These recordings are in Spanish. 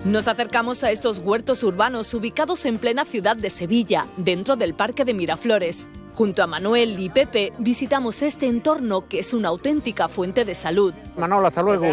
Nos acercamos a estos huertos urbanos ubicados en plena ciudad de Sevilla, dentro del Parque de Miraflores. Junto a Manuel y Pepe visitamos este entorno que es una auténtica fuente de salud. Manolo, hasta luego.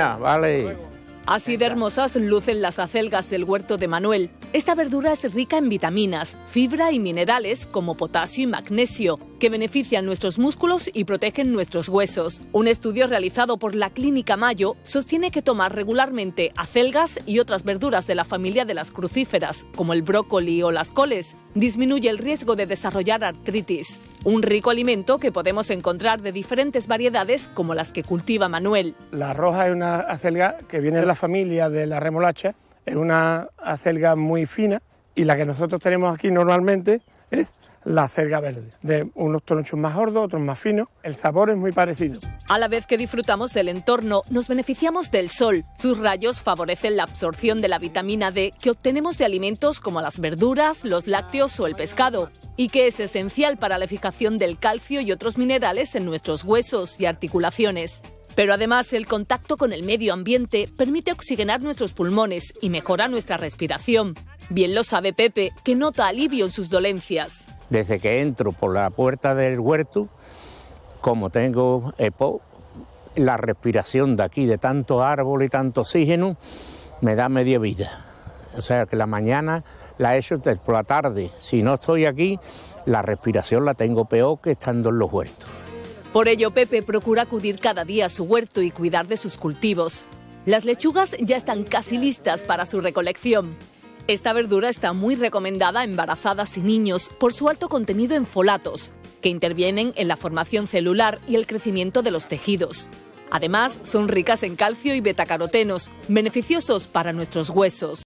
Vale. Así de hermosas lucen las acelgas del huerto de Manuel. Esta verdura es rica en vitaminas, fibra y minerales como potasio y magnesio, que benefician nuestros músculos y protegen nuestros huesos. Un estudio realizado por la Clínica Mayo sostiene que tomar regularmente acelgas y otras verduras de la familia de las crucíferas, como el brócoli o las coles, disminuye el riesgo de desarrollar artritis. Un rico alimento que podemos encontrar de diferentes variedades como las que cultiva Manuel. La roja es una acelga que viene de la familia de la remolacha, es una acelga muy fina, y la que nosotros tenemos aquí normalmente es la acelga verde, de unos tronchos más gordos, otros más finos. El sabor es muy parecido. A la vez que disfrutamos del entorno, nos beneficiamos del sol. Sus rayos favorecen la absorción de la vitamina D que obtenemos de alimentos como las verduras, los lácteos o el pescado, y que es esencial para la fijación del calcio y otros minerales en nuestros huesos y articulaciones. Pero además el contacto con el medio ambiente permite oxigenar nuestros pulmones y mejora nuestra respiración. Bien lo sabe Pepe, que nota alivio en sus dolencias. Desde que entro por la puerta del huerto, como tengo EPO, la respiración de aquí, de tanto árbol y tanto oxígeno, me da media vida. O sea que la mañana la he hecho por la tarde. Si no estoy aquí, la respiración la tengo peor que estando en los huertos. Por ello, Pepe procura acudir cada día a su huerto y cuidar de sus cultivos. Las lechugas ya están casi listas para su recolección. Esta verdura está muy recomendada a embarazadas y niños por su alto contenido en folatos, que intervienen en la formación celular y el crecimiento de los tejidos. Además, son ricas en calcio y betacarotenos, beneficiosos para nuestros huesos.